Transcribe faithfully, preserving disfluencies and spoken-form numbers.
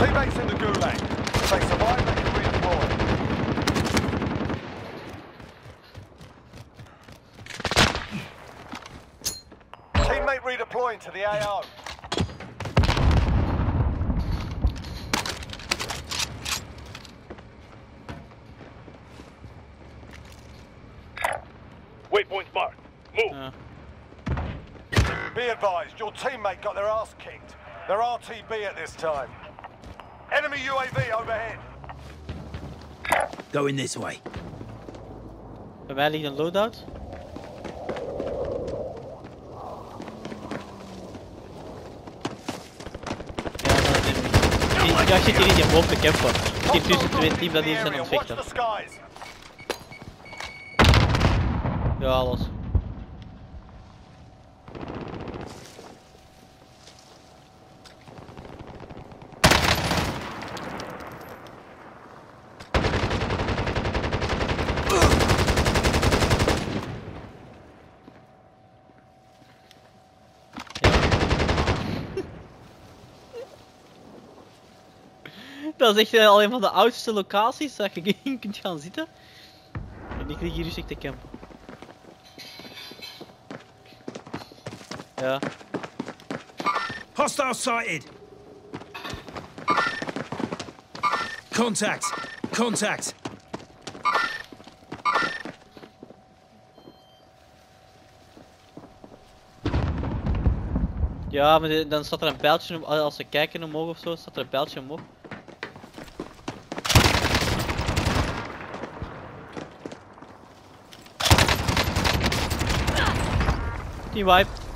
Teammates in the gulag. If they survive, they can redeploy. Teammate redeploying to the A O. Waypoint marked. Move. Ja. Be advised, your teammate got their ass kicked. They're R T B at this time. Enemy U A V overhead. Going this way. Bij mij ligt een loadout. Ja, dat is die, ja, zit hier in die boven de camper. Ik heb tussen twee teams dat hier zijn aan het vechten. Ja, alles. Dat is echt uh, al een van de oudste locaties dat je in kunt gaan zitten. En ik lig hier rustig te campen. Ja. Hostile sighted. Contact. Contact. Ja, maar de, dan staat er een pijltje om, als ze kijken omhoog of zo, staat er een pijltje omhoog. Team wipe.